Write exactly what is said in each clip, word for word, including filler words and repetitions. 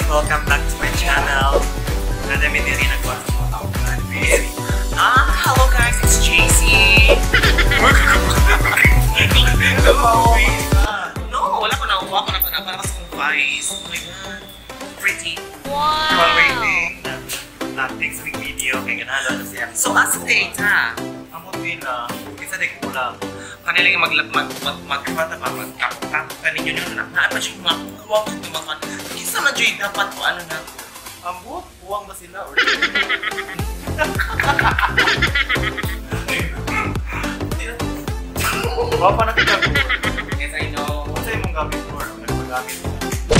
Welcome back to my channel. Nadami din rin nagkuha sa mga taong very. Ah, hello guys, it's J C. No, wala ko na. Wala ko na pa na. Para mas kong vice. Oh my god. Pretty. Wow. While waiting. Nothing sa video. Kaya ganalo na siya. So, as date ha. Ang mutin na. Isa din kulang. Kanilang mag-magkapata pa. Magkapata. Kanin yun yun na. Naan pa siya mga kuwag. Isa man dyan dapat ko ano na. Ang buwag. Buwang ba sila? Or Werpa na kita ko. Yes, I know. Kung sa'yo mong gamit ko, ano nagpagamit mo?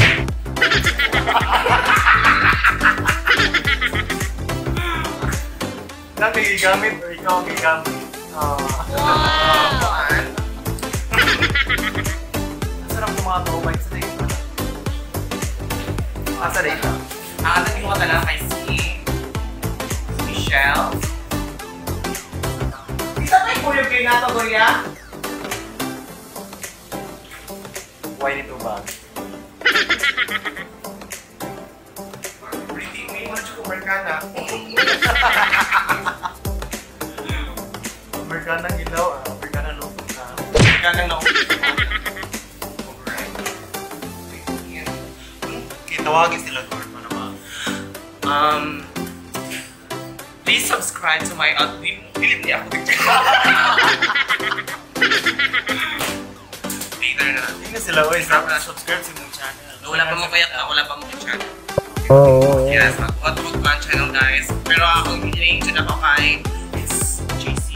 Lang may gamit or ikaw may gamit? Wow! Nasarap ng mga tawag sa date. Ah, sa date? Ang ating mga talaga kay si Michelle. Isa tayo po yung kayo nato, Goya? Why nito ba? Pretty, may mga chuko Amerikana. Amerikana ilaw, Amerikana lupot na. Amerikana na tawagin sila Werpa naman. Um, please subscribe to my uh, Philip niya ako dito. Later na. Tingnan sila, oy, sarap na subscribe sa mong channel. Wala pa mo kaya, wala pa mo channel. Yes, matulog pa ang channel guys. Pero ako, hinihingi na ako kay it's J C.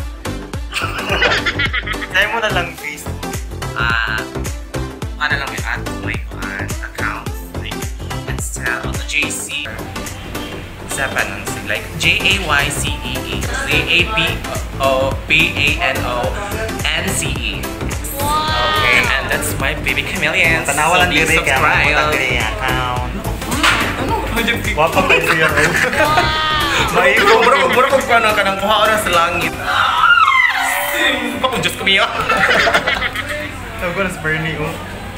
Kaya mo na lang Facebook. Ah, para lang may add to my account. Also J C seven like J A Y C E E J A P O P A N O N C E. Okay, and that's my baby chameleon. Tanawa lang please diri ka subscribe. account. Werpa pa siya. May ko bro, bro ko pa na kanang kuha ora sa langit. Bakit just kumiyo? Tago na sa Bernie oh.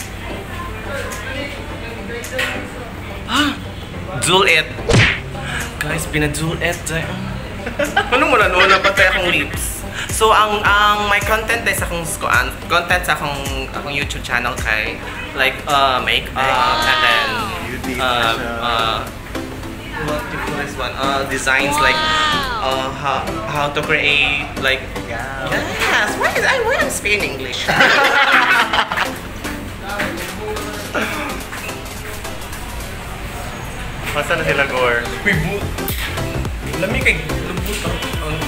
Dual it. Guys, pina-dual it. Ano mo na noon? Napatay akong lips. So, ang ang my content is akong content sa akong akong YouTube channel kay like uh, makeup and then uh, uh, what do you call this one? Uh, designs like uh, how how to create like yes. Why is I why I'm speaking English? Masa na sila, Gore? Uy, bu... Lamig kay... Lubot ang...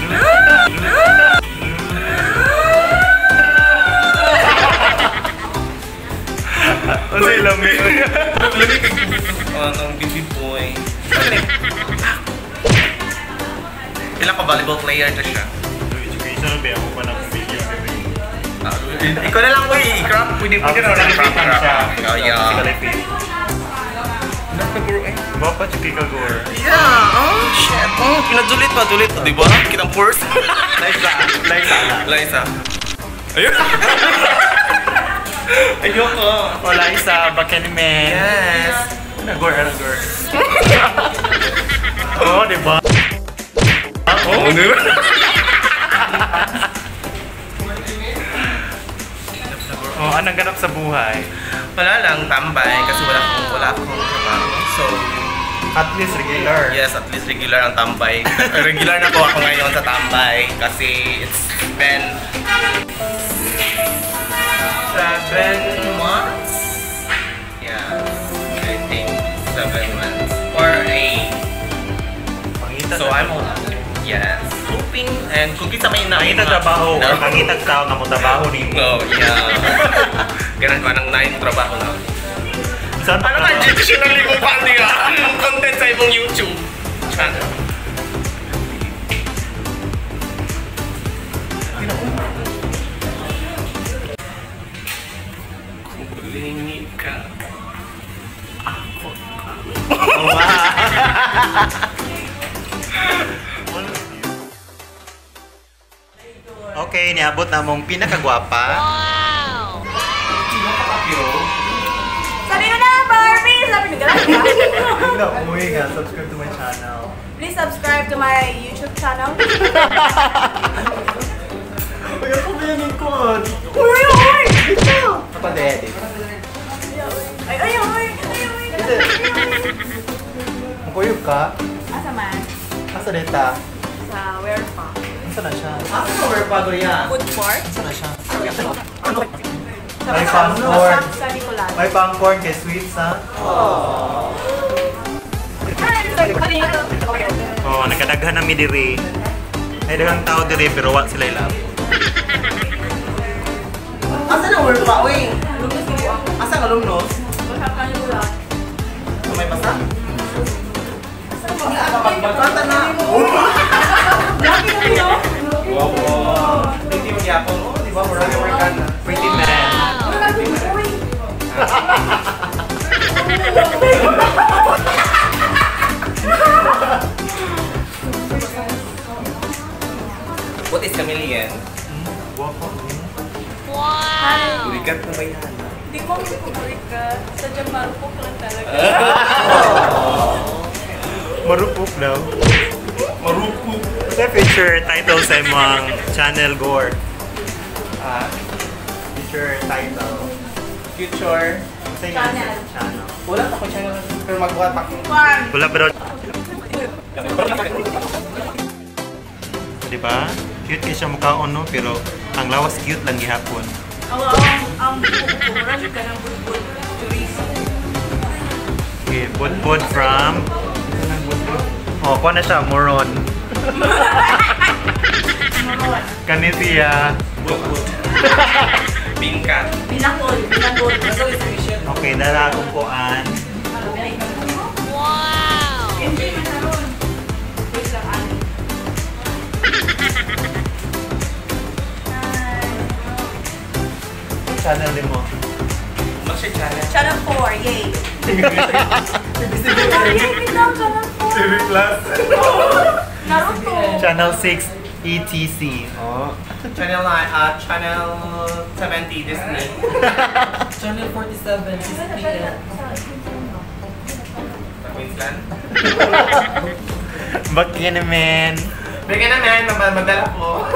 Ano sa'yo lamig? Lamig kay... Ang baby boy. Ilang ka volleyball player na siya? Education na ba? Ako pa ng video. Ikaw na lang, uy! Crop! Pwede pwede na lang crop crop. Kaya... Werpa chuki ka Gore. Yeah, oh shit. Oh, pinadulit pa, dulit. Di ba? Kitang purse. Liza, Liza. Liza. Ayun. Ayoko. O Liza, Bakani Man. Yes. Ano Gore, ano Gore? Oh, di ba? Oh, di ba? Oh, anong ganap sa buhay? Wala lang, tambay. Kasi wala akong, wala akong trabaho. So, at least regular. Yes, at least regular ang tambay. Regular na po ako ngayon sa tambay kasi it's been seven months? Yeah, I think seven months or eight. So I'm yes, hoping and kung kita may na Pangitag trabaho or pangitag tao nga mo trabaho ni mo. Oh, yeah. Ganun ko nang nain trabaho na. Saan ano ka, dito siya nalimupan niya ang content sa ibang YouTube channel. Kulingi ka. Ako ka. Okay, niabot na mong pinakagwapa. Sabi mo na, Barbie! Sabi nyo, galang ka? No, umuwi nga. Subscribe to my channel. Please subscribe to my YouTube channel. Uy, ako ba yan yung code? Uy, uy, uy! Ito! Kapag-edit. Ay, ay, ay, ay, ay, Mukuyog ka? Asa man? Asa dita? Sa Werpa. Asa na siya? Asa sa Werpa ko yan? Food court? Asa na siya? Sa May sa- popcorn. Sa sa Nicolas. May popcorn kay sweets, ha? Oh, nakadaghan na mi diri. May daghang tao diri pero wa sila ilap. Asa na Werpa, uy? Lumos ko ako. Asa ka lumnos? Wala ka niyo lang. May basa? Magbata na. Laki na niyo. Wow, wow. Pretty mo gyapon. Oh, di ba? Murag American na. Pretty man. Wala ka niyo. Uy. What is chameleon? Guwapo. Wow. Ulikat na ba yan? Di ko magpupulit ka. Sadyang marupok lang talaga. Marupok daw. Marupok. Sa feature title sa imong channel Gore. Ah, Feature title. future. Sa imong Channel. channel. Wala pa ko channel. Pero magbuhat pa ko. Kwan. Wala ba daw? Diba? Cute kayo siya mukhaon, no? Pero ang lawas cute lang gihapon. Ang ang ang bukuran ka ng bulbul. Chorizo. Okay, budbud from... Oh, kuha na siya, moron. Kani siya. Bukod. Bingkat. Binakol. Binakol. Okay, dala akong kuan. Wow! Enjoy mo na ron. Wait lang, ano. Channel din mo. Mas siya channel. Channel four, yay! Channel yay, biglang Channel four! Plus. Naruto! Channel six, E T C. Oh. Channel nine, uh, channel seventy Disney. Channel forty-seven, six p m Sa Queensland. Bakit naman? Bigyan na man, mag- magdala ko.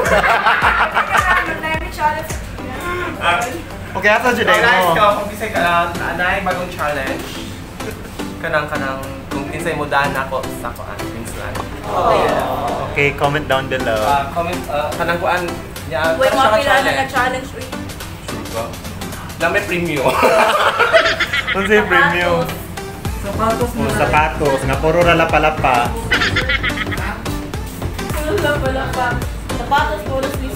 Ah, Okay, asa dyan so guys, mo? ko, kung kisay ka lang, na bagong challenge. Kanang-kanang, kung kisay mo daan ako sa kuan, Queensland. Okay, comment down below. Uh, comment, uh, kanang kuan, niya, Uy, ano siya mga ka kilala na challenge, uy. Lang may premium. Kung sa'yo premium. Sapatos Oh, na. sapatos, nga puro ralapa-lapa. Wala pala pa. Sapatos, puro slis.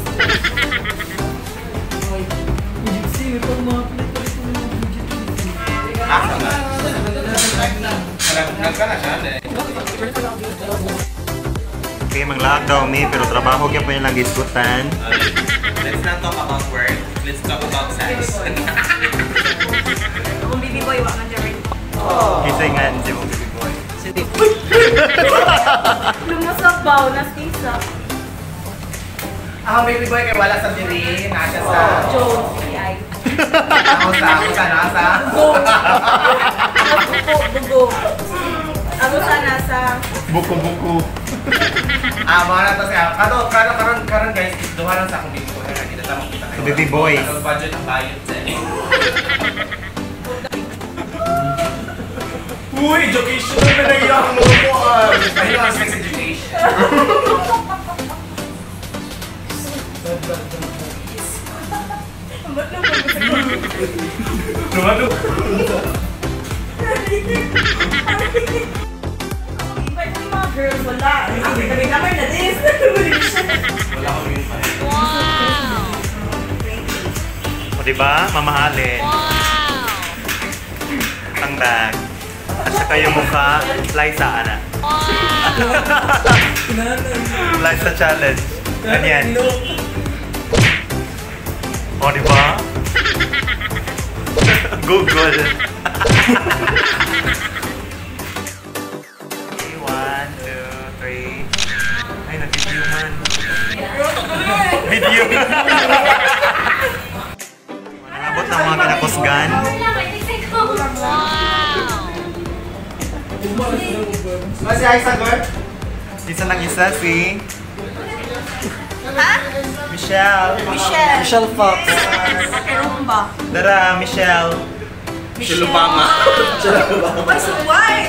Gypsy, may pang mga plate ko ng gypsy. Asa na? Nag ka na siya, eh. Okay, manglaag daw mi, pero trabaho kaya pa yung lang giskutan. Let's not talk about work. Let's talk about sex. Kung baby boy, wak nang rin. Kisay nga, si mong baby boy. Lumusok ba? Nastisa. Ako baby boy kay wala sa diri, nasa sa Jones, C I. ako sa ako sa nasa. Bugo. Bugo. Ako sa nasa. Buko-buko. Ah, mga na to siya. Kato, karon karon karon guys, duha lang sa akong baby boy. Kaya kita tamang kita kayo. Baby boys. Ano budget ang bayad sa inyo? Uy, education na na yung mga po. Ayun ang sex education. Ba't naman gusto ko? Lumado. Ba't yung mga girls wala? Kami naman na this. Wala akong yun pa. O diba, mamahalin. Ang bag. At saka yung mukha, Liza, ana. Liza challenge. Ganyan. O diba? Google. Okay, one, two, three. Ay, nag-video man. Video. Nangabot ng mga kinakusgan. Isa-isa, girl. Isa ng isa si... Ha? Michelle. Michelle. Michelle Fox. Rumba. Dara, Michelle. Michelle Obama. Why so white?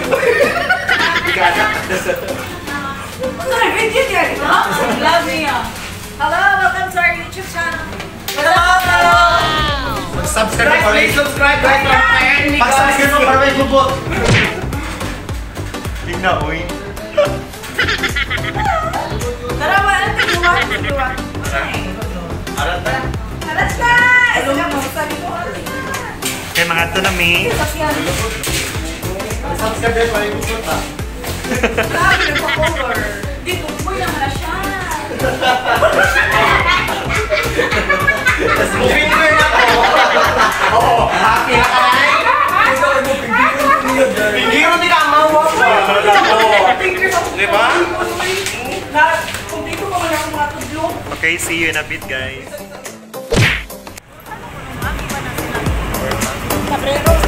Sorry, video yan. Love niya. Hello, welcome to our YouTube channel. Hello! Subscribe guys, please subscribe guys. Pag-subscribe mo para may bubot. Tingnan, uy. Tara, wala na tigluwan. Tigluwan. Arat na. Alas na! Ano na mo? Sabi ko, alas na. Kaya mga ito na may... Subscribe guys para may bubot ha. Sabi, nagpa-color. Hindi, tukoy naman na siya. Tapos finger na ko. Oo, happy na ka na. Hindi mo di ka mawa ko. Di ba? Kung dito pa man ako mga tudlong. Okay, see you in a bit, guys. Cabrero.